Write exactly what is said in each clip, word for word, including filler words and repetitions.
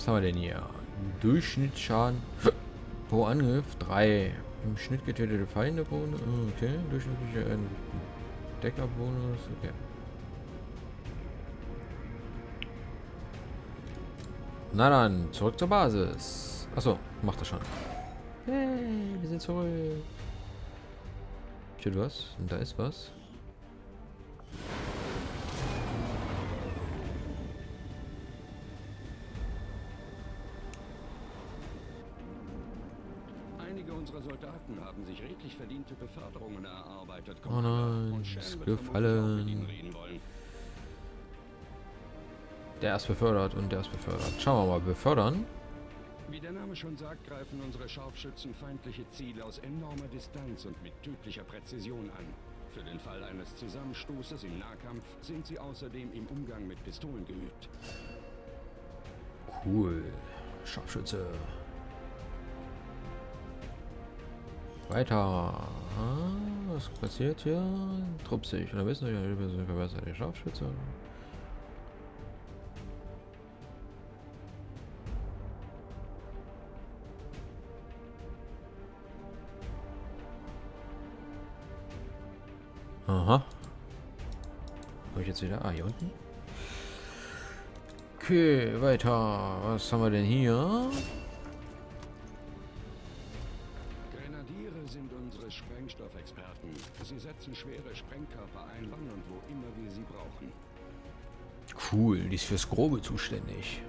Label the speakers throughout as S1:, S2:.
S1: haben wir denn hier? Durchschnittsschaden pro Angriff drei. Im Schnitt getötete Feinde Bonus. Okay. Durchschnittlicher Decklerbonus. Okay. Na dann, zurück zur Basis. Achso, macht das schon. Hey, wir sind zurück. Steht was? Und da ist was.
S2: Einige unserer Soldaten haben sich redlich verdiente Beförderungen erarbeitet.
S1: Oh nein, ist gefallen. Der ist befördert und der ist befördert. Schauen wir mal, befördern.
S2: Wie der Name schon sagt, greifen unsere Scharfschützen feindliche Ziele aus enormer Distanz und mit tödlicher Präzision an. Für den Fall eines Zusammenstoßes im Nahkampf sind sie außerdem im Umgang mit Pistolen geübt.
S1: Cool. Scharfschütze. Weiter. Ah, was passiert hier? Trupp sich. Und dann wissen wir, verbessert die Scharfschütze. Aha. Wo ich jetzt wieder? Ah, hier unten. Okay, weiter. Was haben wir denn hier?
S2: Grenadiere sind unsere Sprengstoffexperten. Sie setzen schwere Sprengkörper ein, wann und wo immer wir sie brauchen.
S1: Cool, die ist fürs Grobe zuständig.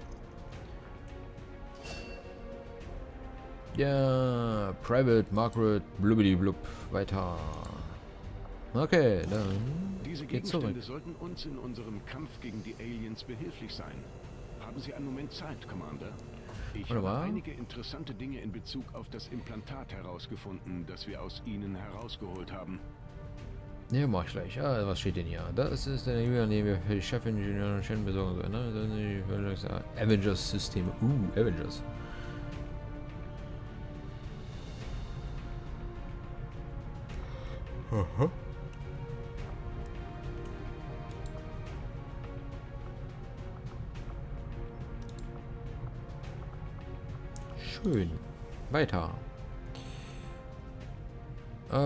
S1: Ja, Private Margaret Blubbidi Blub. Weiter. Okay, dann
S3: Diese
S1: geht's
S3: Gegenstände
S1: zurück.
S3: sollten uns in unserem Kampf gegen die Aliens behilflich sein. Haben Sie einen Moment Zeit, Commander? Ich
S1: Wunderbar.
S3: habe einige interessante Dinge in Bezug auf das Implantat herausgefunden, das wir aus Ihnen herausgeholt haben.
S1: Ne, mach ich gleich. Ah, was steht denn hier? Das ist der E-Mail, den wir für die Chefingenieur und Shen besorgen sollen. Ne? Das sind die Avengers-Systeme. Uh, Avengers. Aha. Schön. Weiter. Äh,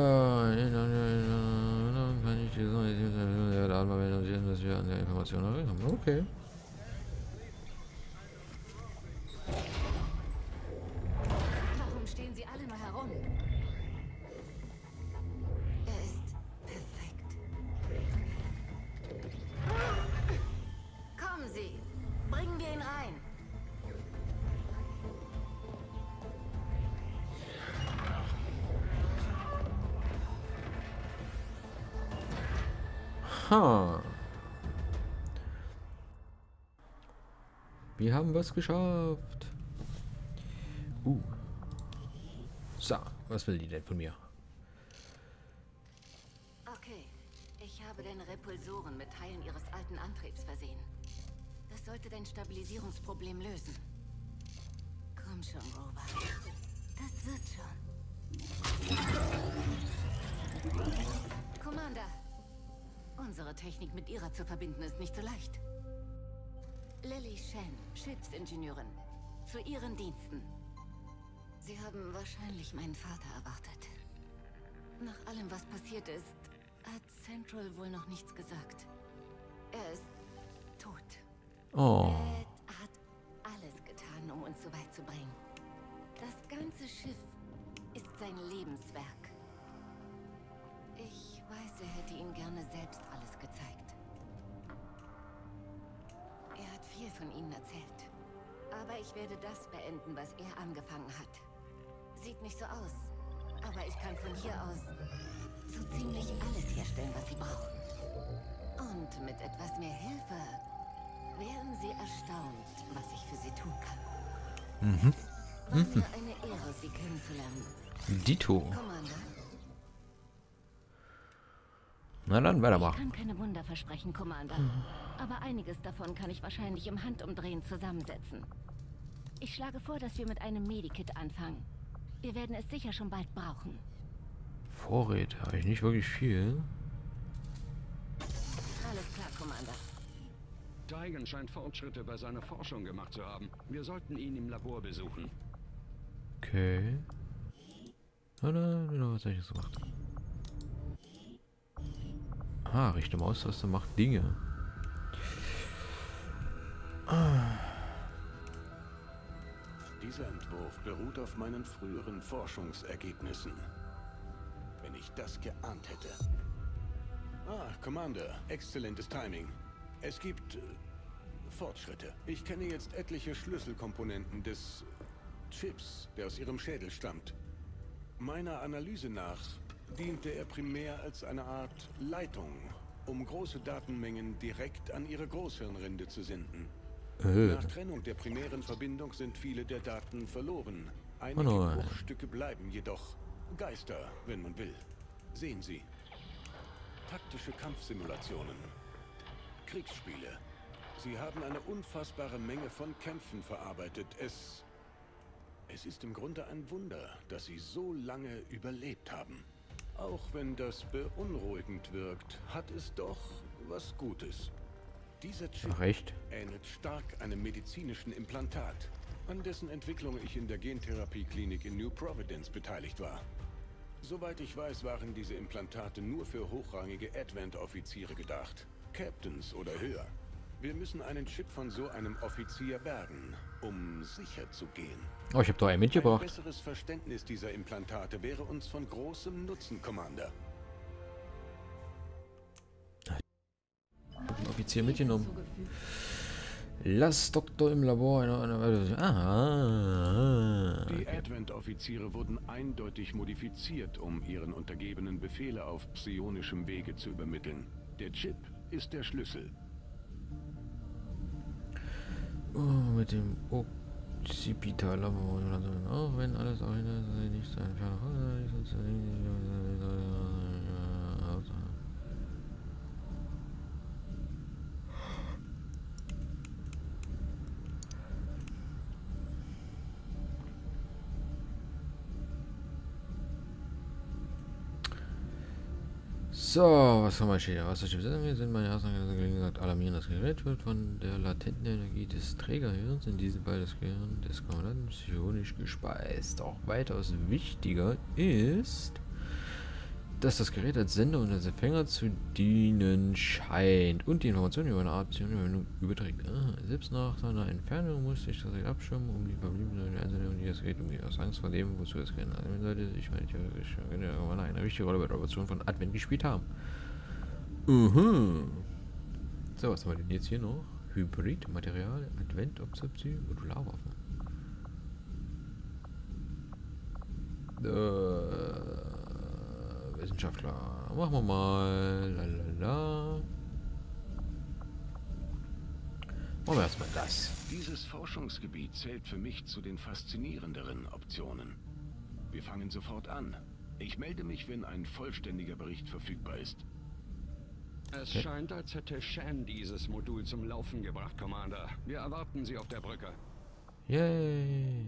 S1: kann ich die Datenverwendung, dass wir an der Information haben. Okay.
S4: Warum stehen Sie alle nur herum? Er ist perfekt. Kommen Sie! Bringen wir ihn rein!
S1: Ha. Wir haben was geschafft. Uh. So, was will die denn von mir?
S4: Okay, ich habe deine Repulsoren mit Teilen ihres alten Antriebs versehen. Das sollte dein Stabilisierungsproblem lösen. Komm schon, Rover. Das wird schon. Commander, unsere Technik mit ihrer zu verbinden ist nicht so leicht. Lily Shen, Schiffsingenieurin. Zu Ihren Diensten. Sie haben wahrscheinlich meinen Vater erwartet. Nach allem, was passiert ist, hat Central wohl noch nichts gesagt. Er ist tot.
S1: Oh.
S4: Dad hat alles getan, um uns so weit zu bringen. Das ganze Schiff ist sein Lebenswerk. Ich weiß, er hätte Ihnen gerne selbst alles gezeigt. Er hat viel von Ihnen erzählt. Aber ich werde das beenden, was er angefangen hat. Sieht nicht so aus. Aber ich kann von hier aus so ziemlich alles herstellen, was Sie brauchen. Und mit etwas mehr Hilfe wären Sie erstaunt, was ich für Sie tun kann.
S1: Mhm.
S4: War mir eine Ehre, Sie kennenzulernen.
S1: Dito.
S4: Commander.
S1: Na dann,
S5: Ich
S1: weitermachen.
S5: kann keine Wunder versprechen, Commander. Aber einiges davon kann ich wahrscheinlich im Handumdrehen zusammensetzen. Ich schlage vor, dass wir mit einem Medikit anfangen. Wir werden es sicher schon bald brauchen.
S1: Vorräte habe ich nicht wirklich viel.
S4: Alles klar, Commander.
S2: Tygan scheint Fortschritte bei seiner Forschung gemacht zu haben. Wir sollten ihn im Labor besuchen.
S1: Okay. Oder, oder was habe ich jetzt gemacht? Ah, rechte Maustaste macht Dinge. Ah.
S3: Dieser Entwurf beruht auf meinen früheren Forschungsergebnissen. Wenn ich das geahnt hätte. Ah, Commander, exzellentes Timing. Es gibt äh, Fortschritte. Ich kenne jetzt etliche Schlüsselkomponenten des Chips, der aus ihrem Schädel stammt. Meiner Analyse nach diente er primär als eine Art Leitung, um große Datenmengen direkt an ihre Großhirnrinde zu senden.
S1: Äh.
S3: Nach Trennung der primären Verbindung sind viele der Daten verloren. Einige
S1: Oh nein.
S3: Bruchstücke bleiben jedoch Geister, wenn man will. Sehen Sie. Taktische Kampfsimulationen. Kriegsspiele. Sie haben eine unfassbare Menge von Kämpfen verarbeitet. Es... Es ist im Grunde ein Wunder, dass Sie so lange überlebt haben. Auch wenn das beunruhigend wirkt, hat es doch was Gutes. Dieser Chip
S1: Ach, echt?
S3: ähnelt stark einem medizinischen Implantat, an dessen Entwicklung ich in der Gentherapie-Klinik in New Providence beteiligt war. Soweit ich weiß, waren diese Implantate nur für hochrangige Advent-Offiziere gedacht. Captains oder höher. Wir müssen einen Chip von so einem Offizier bergen, um sicher zu gehen.
S1: Oh, ich habe doch einen
S3: Ein
S1: mitgebracht.
S3: besseres Verständnis dieser Implantate wäre uns von großem Nutzen, Commander.
S1: Offizier mitgenommen. Lass Doktor im Labor eine... eine ah,
S3: Die
S1: okay.
S3: Advent-Offiziere wurden eindeutig modifiziert, um ihren Untergebenen Befehle auf psionischem Wege zu übermitteln. Der Chip ist der Schlüssel.
S1: Oh, mit dem Occipital, auch wenn alles auch nicht sein So, was haben wir hier? Was ist wir sind meine Aussagen gesagt, alarmieren. Das Gerät wird von der latenten Energie des Trägerhirns, in diesem Fall das Gehirn des Kommandanten, psionisch gespeist. Auch weitaus wichtiger ist, dass das Gerät als Sender und als Empfänger zu dienen scheint und die Informationen über eine Art Psionierung überträgt. Ah, selbst nach seiner Entfernung muss sich das Gerät abschirmen, um die verbliebenen Einzelnen, die das Gerät umgeht. Aus Angst vor dem, wozu das Gerät anwenden sollte, ich meine, theoretisch eine wichtige Rolle bei der Operation von Advent gespielt haben. Mhm. So, was haben wir denn jetzt hier noch? Hybrid, Material, Advent, Observation, Modularwaffen. Äh... Wissenschaftler. Machen wir mal. Lalala. Machen wir erstmal das.
S3: Dieses Forschungsgebiet zählt für mich zu den faszinierenderen Optionen. Wir fangen sofort an. Ich melde mich, wenn ein vollständiger Bericht verfügbar ist.
S2: Es
S1: Okay.
S2: scheint, als hätte Shan dieses Modul zum Laufen gebracht, Commander. Wir erwarten Sie auf der Brücke.
S1: Yay.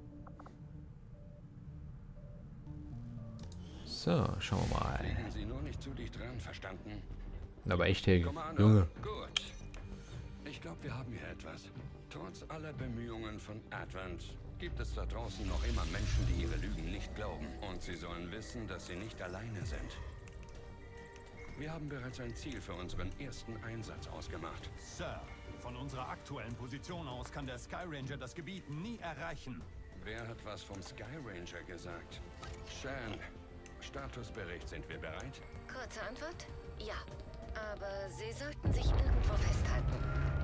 S1: So, schauen wir mal.
S2: Liegen Sie nur nicht zu dicht dran, verstanden?
S1: Aber echt, Helge.
S2: Commander,
S1: Junge.
S2: gut. Ich glaube, wir haben hier etwas. Trotz aller Bemühungen von Advent gibt es da draußen noch immer Menschen, die ihre Lügen nicht glauben. Und sie sollen wissen, dass sie nicht alleine sind. Wir haben bereits ein Ziel für unseren ersten Einsatz ausgemacht.
S6: Sir, von unserer aktuellen Position aus kann der Sky Ranger das Gebiet nie erreichen.
S2: Wer hat was vom Sky Ranger gesagt? Shan, Statusbericht, sind wir bereit?
S4: Kurze Antwort? Ja. Aber Sie sollten sich irgendwo festhalten.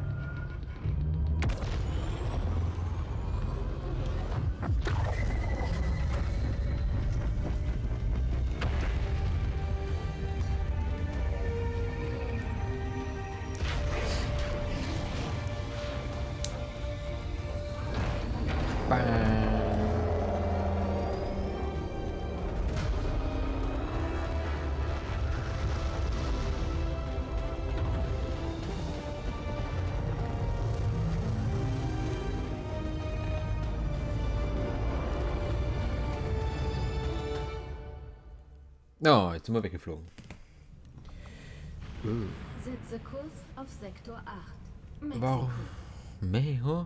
S1: Oh, jetzt sind wir weggeflogen.
S5: Setze Kurs auf Sektor acht.
S1: Warum? Mexiko?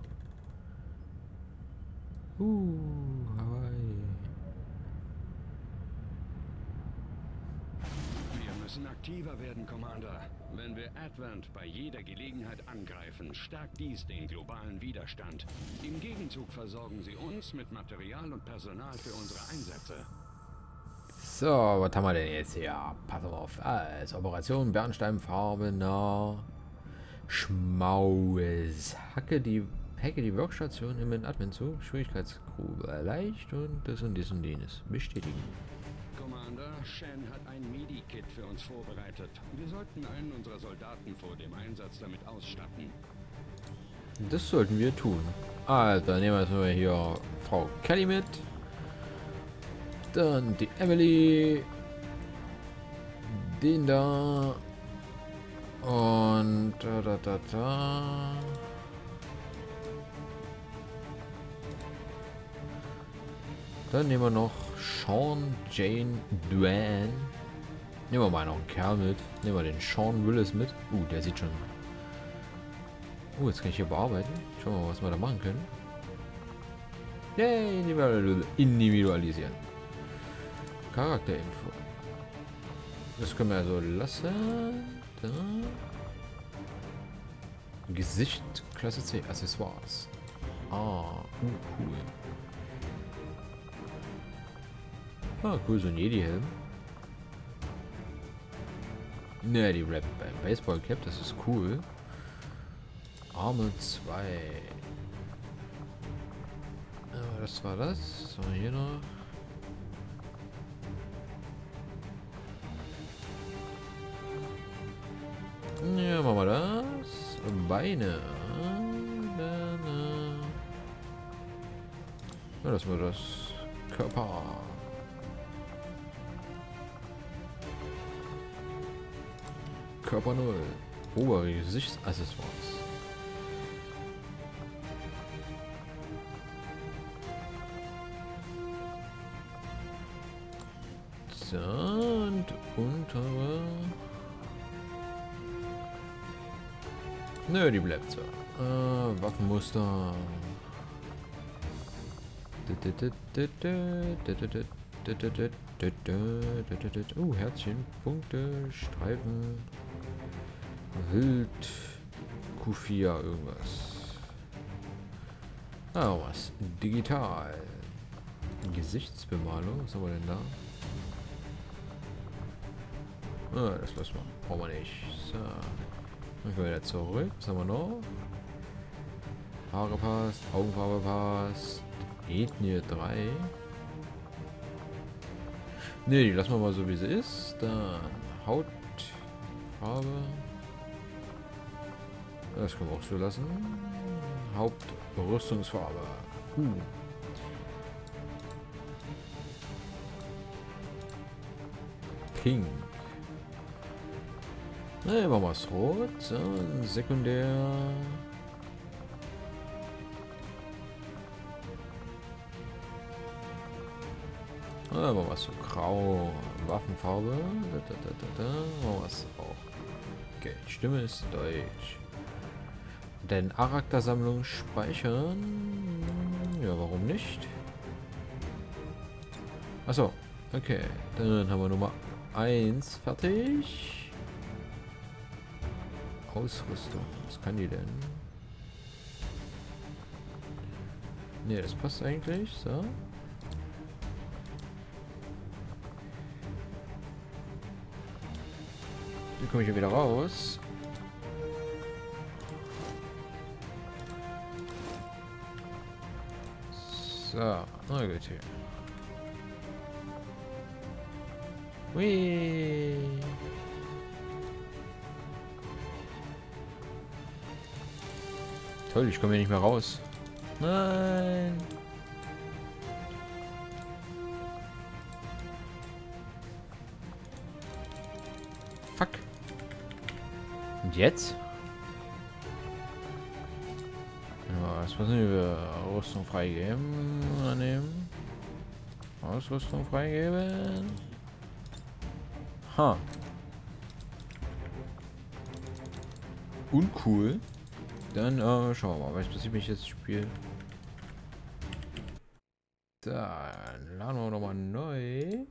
S1: Uh, Hawaii.
S2: Wir müssen aktiver werden, Commander. Wenn wir Advent bei jeder Gelegenheit angreifen, stärkt dies den globalen Widerstand. Im Gegenzug versorgen sie uns mit Material und Personal für unsere Einsätze.
S1: So, was haben wir denn jetzt hier? Pass auf. Als Operation Bernsteinfarbener Schmaus. Hacke die, hacke die Workstation im Admin zu. Schwierigkeitsgrube leicht und das und dies und jenes. Bestätigen.
S2: Commander, Shen hat ein Medikit für uns vorbereitet. Wir sollten einen unserer Soldaten vor dem Einsatz damit ausstatten.
S1: Das sollten wir tun. Also, nehmen wir jetzt mal hier Frau Kelly mit. Dann die Emily. Den da. Und da, da, da, da. Dann nehmen wir noch Sean Jane Duane. Nehmen wir mal noch einen Kerl mit. Nehmen wir den Sean Willis mit. Uh, der sieht schon. Uh, jetzt kann ich hier bearbeiten. Schauen wir mal, was wir da machen können. Yay, individualisieren. Charakterinfo. Das können wir also lassen. Da. Gesicht Klasse C. Accessoires. Ah, uh, cool. Ah, cool, so ein Jedi-Helm. Ne, die Rap beim Baseball-Cap, das ist cool. Arme zwei. Ah, das war das. Was haben wir hier noch? Ja, machen wir das. Beine. Ja, das war das. Körper. Körper null. Obere Gesichtsaccessoires. So, und untere. Nö, die bleibt so. Äh, Waffenmuster. Uh, Herzchen, Punkte, Streifen, Wild, Q vier, irgendwas. Ah, was? Digital. Gesichtsbemalung, was haben wir denn da? Ah, das lassen wir. Brauchen wir nicht. So. Dann können wir wieder zurück. Was haben wir noch? Haare passt, Augenfarbe passt. Ethnie drei. Ne, die lassen wir mal so wie sie ist. Dann Hautfarbe. Das können wir auch so lassen. Hauptrüstungsfarbe. Uh. Pink. Ne, machen wir es rot. So, sekundär. Ah, machen wir es so grau. Waffenfarbe. Da, da, da, da, da. Machen wir es auch. Okay, Stimme ist deutsch. Denn Charaktersammlung speichern. Ja, warum nicht? Achso, okay. Dann haben wir Nummer eins fertig. Ausrüstung. Was kann die denn? Ne, das passt eigentlich. So. Wie komme ich hier wieder raus? So, na gut hier. Hui. Toll, ich komme hier nicht mehr raus. Nein. Fuck. Und jetzt? Ja, was müssen wir? Rüstung freigeben. Annehmen. Ausrüstung freigeben. Ha. Uncool. Dann äh, schauen wir mal, was passiert, wenn ich jetzt spiele. Dann laden wir nochmal neu.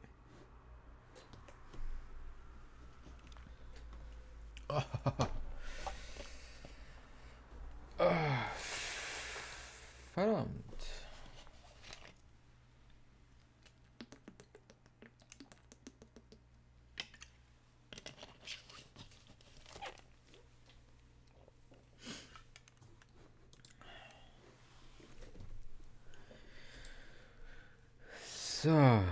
S1: Oh. Oh. Verdammt. So.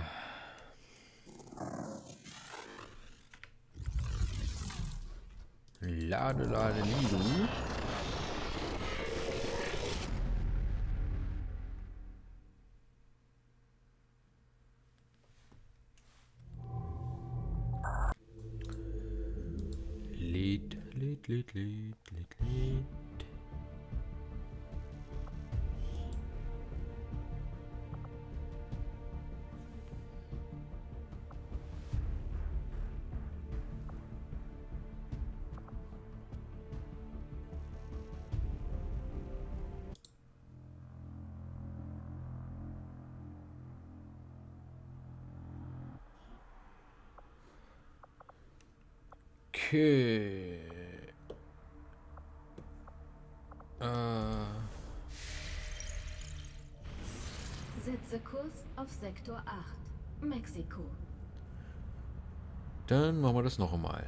S1: Lade, lade, Lidu. Lied, Lied, Lied, Lied, Lied, Lied. Okay. Äh.
S5: Setze Kurs auf Sektor acht, Mexiko.
S1: Dann machen wir das noch einmal.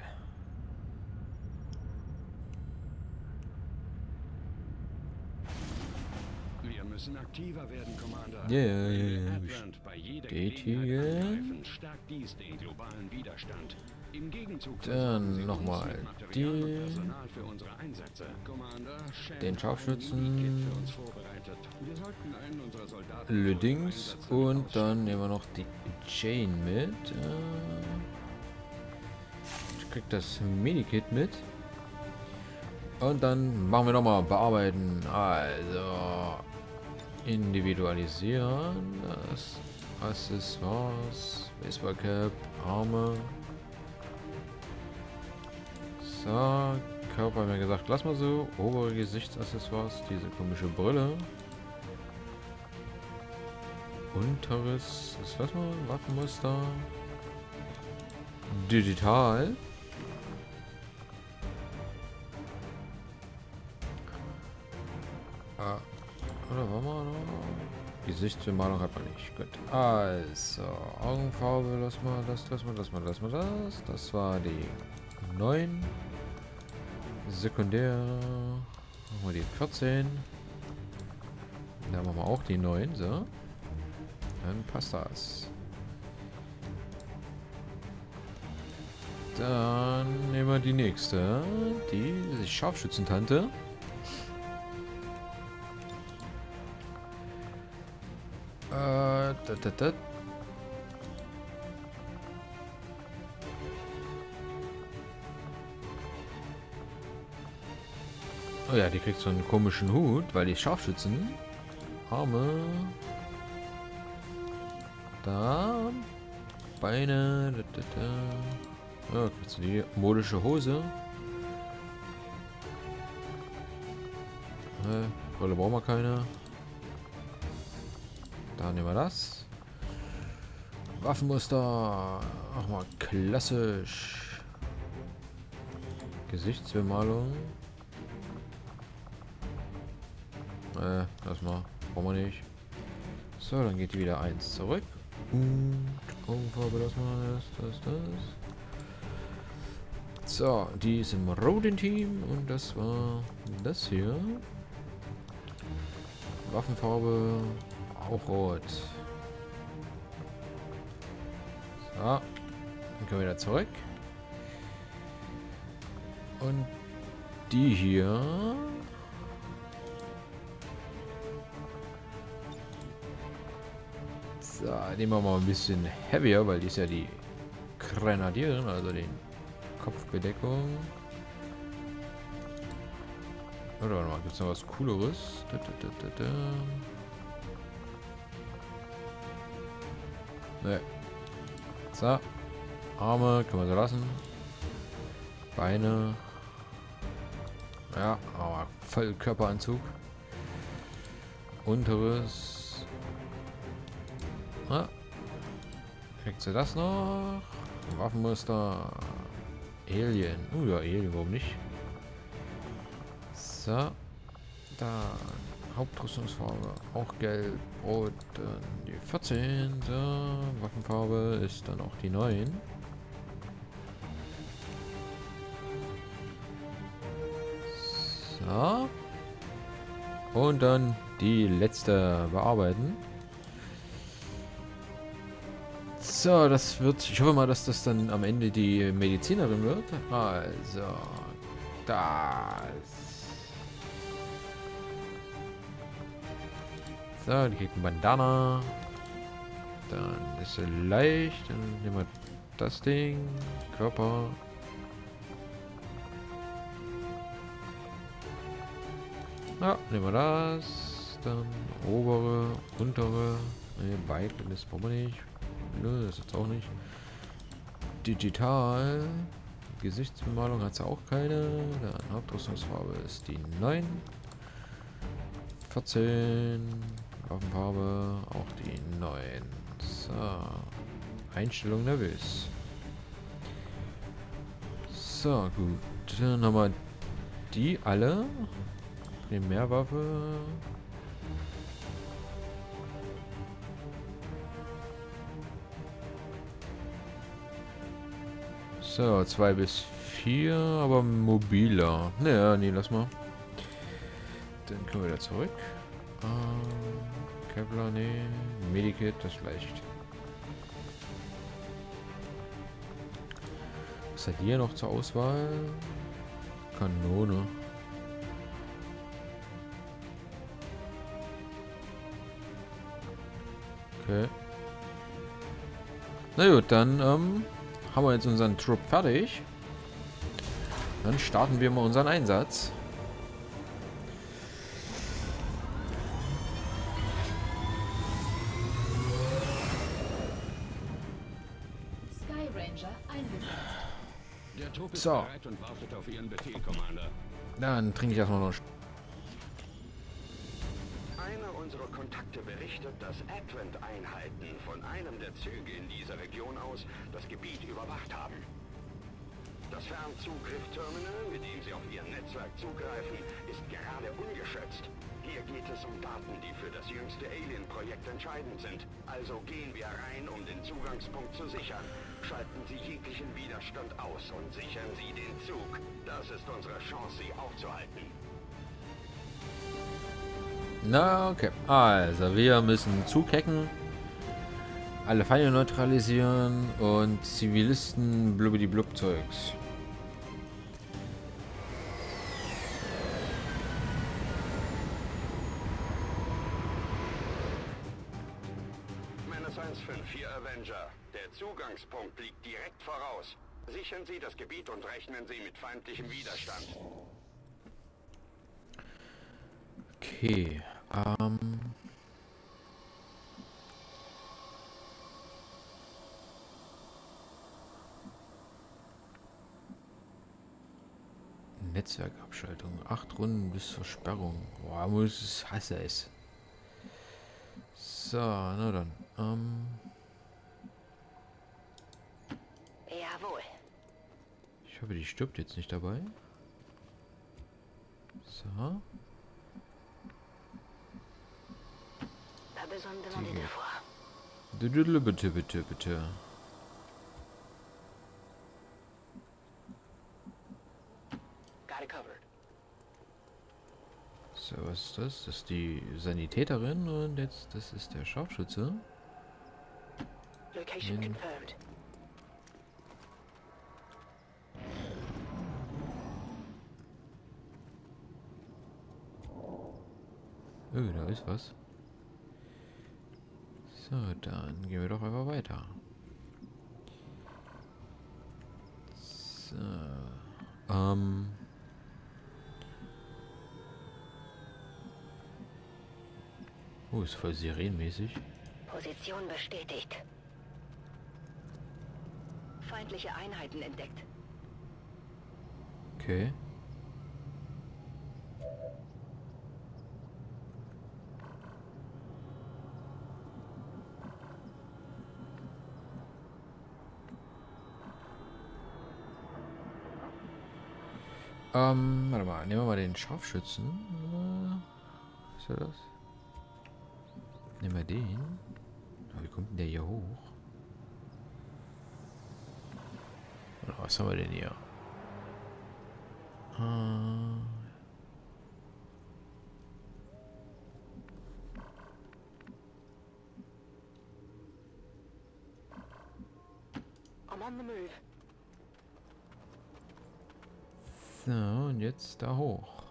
S2: Wir müssen aktiver werden, Commander.
S1: Ja, ja, ja,
S2: Wenn wir
S1: ja.
S2: Advent bei jeder
S1: Bestätigen.
S2: Gelegenheit angreifen, stärkt dies den globalen Widerstand. Im Gegenzug
S1: Dann
S2: versorgen
S1: noch
S2: Sie uns
S1: mal
S2: mit Material und
S1: die-
S2: Personal für unsere Einsätze. Commander, Shen
S1: Den
S2: hat
S1: Scharfschützen.
S2: ein Medikit für uns vorbereitet. Wir sollten einen unserer Soldaten
S1: Le
S2: vor
S1: Dings
S2: Einsätzen
S1: und
S2: ausstatten.
S1: dann nehmen wir noch die Jane mit. Äh, ich krieg das Medikit mit. Und dann machen wir nochmal bearbeiten. Also individualisieren. Das Accessoires. Baseball Cap. Arme. So. Körper haben wir gesagt, lass mal so. Obere Gesichtsaccessoires. Diese komische Brille. Unteres, das lassen wir, Waffenmuster. Digital. Ah, oder war mal noch? Gesichtsbemalung hat man nicht. Gut. Also, Augenfarbe, lass mal das, lass mal das, mal das, mal das. Das war die neun. Sekundär. Machen wir die vierzehn. Da machen wir auch die neun, so. Dann passt das. Dann nehmen wir die nächste. Die, die Scharfschützentante. Äh, da, da, da. Oh ja, die kriegt so einen komischen Hut, weil die Scharfschützen. Arme. Da. Beine. Da, da, da. Ja, kriegst du die modische Hose. Äh, Brille brauchen wir keine. Da nehmen wir das. Waffenmuster. Ach mal klassisch. Gesichtsbemalung. Äh, lass mal. Brauchen wir nicht. So, dann geht die wieder eins zurück. Und Augenfarbe, lass mal das, das, das. So, die ist im roten Team und das war das hier. Waffenfarbe auch rot. So, dann können wir wieder zurück. Und die hier. So, nehmen wir mal ein bisschen heavier, weil die ist ja die Grenadierin, also die Kopfbedeckung. Oder warte mal, gibt es noch was Cooleres? Da, da, da, da, da. Ne. So. Arme können wir so lassen. Beine. Ja, aber voll Körperanzug. Unteres. Ah. Kriegt sie das noch? Waffenmuster. Alien. Oh ja, Alien, warum nicht? So. Da. Hauptrüstungsfarbe. Auch gelb. Rot. Dann die vierzehn. So. Waffenfarbe ist dann auch die neun. So. Und dann die letzte bearbeiten. So, das wird... Ich hoffe mal, dass das dann am Ende die Medizinerin wird. Also, das... So, die kriegt ein Bandana. Dann ist sie leicht. Dann nehmen wir das Ding. Körper. Ja, nehmen wir das. Dann obere, untere. Ne, beide, das brauchen wir nicht. Nö, das jetzt auch nicht. Digital. Gesichtsbemalung hat sie auch keine. Dann Hauptrüstungsfarbe ist die neun. vierzehn. Waffenfarbe auch die neun. So. Einstellung nervös. So, gut. Dann haben wir die alle. Primärwaffe. So, zwei bis vier, aber mobiler. Naja, nee, lass mal. Dann können wir wieder zurück. Ähm, Kevlar, nee. Medikit, das reicht. Was hat die hier noch zur Auswahl? Kanone. Okay. Na gut, dann ähm, haben wir jetzt unseren Trupp fertig. Dann starten wir mal unseren Einsatz.
S5: Sky Ranger eingesetzt.
S2: Der Trupp ist
S1: So.
S2: bereit und wartet auf Ihren Befehl, Commander.
S1: Dann trinke ich erstmal noch.
S7: Einer unserer Kontakte berichtet, dass Advent-Einheiten von einem der Züge in dieser Region aus das Gebiet überwacht haben. Das Fernzugriff-Terminal, mit dem sie auf ihr Netzwerk zugreifen, ist gerade ungeschützt. Hier geht es um Daten, die für das jüngste Alien-Projekt entscheidend sind. Also gehen wir rein, um den Zugangspunkt zu sichern. Schalten Sie jeglichen Widerstand aus und sichern Sie den Zug. Das ist unsere Chance, sie aufzuhalten.
S1: Na, okay. Also, wir müssen Zug hacken, alle Feinde neutralisieren und Zivilisten blubidi-blub-Zeugs.
S7: Menace eins fünf vier Avenger. Der Zugangspunkt liegt direkt voraus. Sichern Sie das Gebiet und rechnen Sie mit feindlichem Widerstand.
S1: Okay, ähm... Netzwerkabschaltung. Acht Runden bis zur Sperrung. Boah, muss es hasse es. So, na dann. Ähm...
S5: Jawohl.
S1: Ich hoffe, die stirbt jetzt nicht dabei. So.
S5: Da besonders man wieder vor.
S1: Bitte, bitte, bitte, bitte.
S5: Got it covered.
S1: So, was ist das? Das ist die Sanitäterin und jetzt, das ist der Scharfschütze.
S5: Location
S1: Hm.
S5: confirmed.
S1: Oh, da ist was. So, dann gehen wir doch einfach weiter. So. Ähm. Oh, ist voll sirenenmäßig.
S5: Position bestätigt. Feindliche Einheiten entdeckt.
S1: Okay. Ähm, warte mal, nehmen wir mal den Scharfschützen. Äh, ist ja das? Nehmen wir den. Oh, wie kommt denn der hier hoch? Oh, was haben wir denn hier? Äh,
S7: I'm on the move.
S1: so, und jetzt da hoch.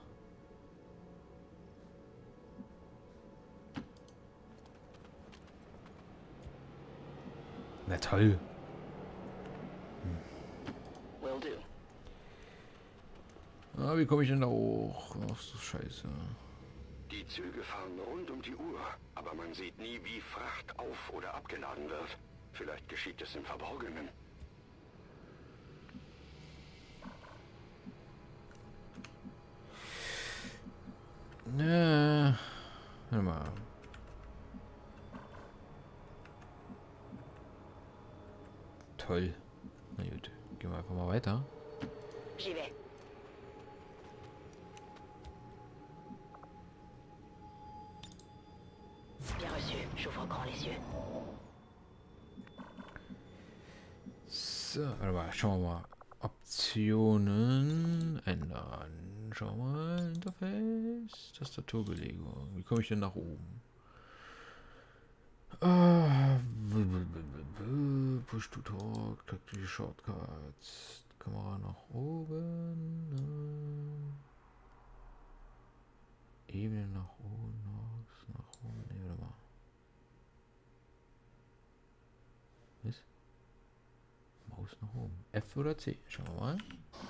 S1: Na toll.
S7: Will do.
S1: Ah, wie komme ich denn da hoch? Ach so Scheiße.
S7: Die Züge fahren rund um die Uhr, aber man sieht nie, wie Fracht auf- oder abgeladen wird. Vielleicht geschieht es im Verborgenen.
S1: Ne, warte mal. Toll. Na gut, gehen wir einfach mal weiter.
S5: J'y vais. Bien reçu. J'ouvre grand les yeux.
S1: So, warte mal, schauen wir mal. Optionen ändern. Schau mal, Interface, Tastaturbelegung. Wie komme ich denn nach oben? Ah, Push to Talk, taktische Shortcuts. Kamera nach oben. Äh, Ebene nach oben, nach, nach oben. Nee, warte mal. Was? Maus nach oben. F oder C? Schauen wir mal.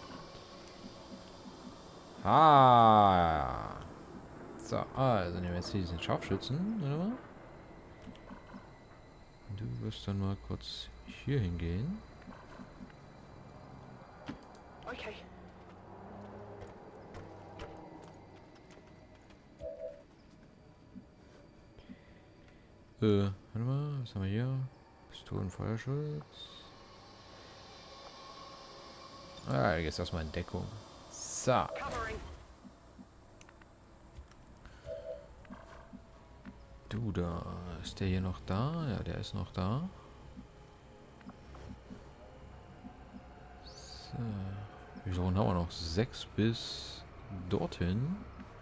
S1: Ah. So, also nehmen wir jetzt hier diesen Scharfschützen, oder? Du wirst dann mal kurz hier hingehen.
S7: Okay.
S1: Äh, warte mal, was haben wir hier? Pistolen, Feuerschutz. Ah, jetzt erstmal in Deckung. So. Du, da ist der hier noch da? Ja, der ist noch da. So. Wie viele Runden haben wir noch? Sechs bis dorthin.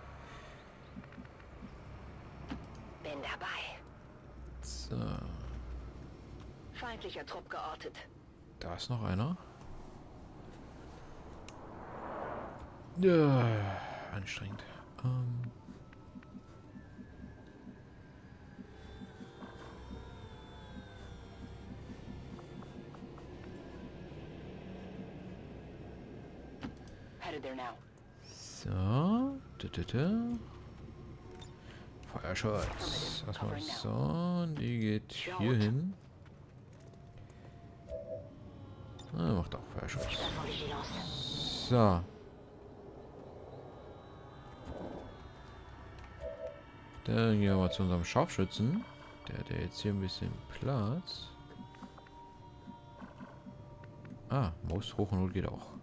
S5: Bin dabei.
S1: So.
S5: Feindlicher Trupp geortet.
S1: Da ist noch einer. Ja, anstrengend. Ähm.
S5: Headed there now.
S1: So. Da, da, da. Feuerschutz. Erstmal so. Und die geht hier hin. Ah, macht auch Feuerschutz. So. Dann gehen wir mal zu unserem Scharfschützen. Der hat ja jetzt hier ein bisschen Platz. Ah, Maus hoch und hoch geht auch.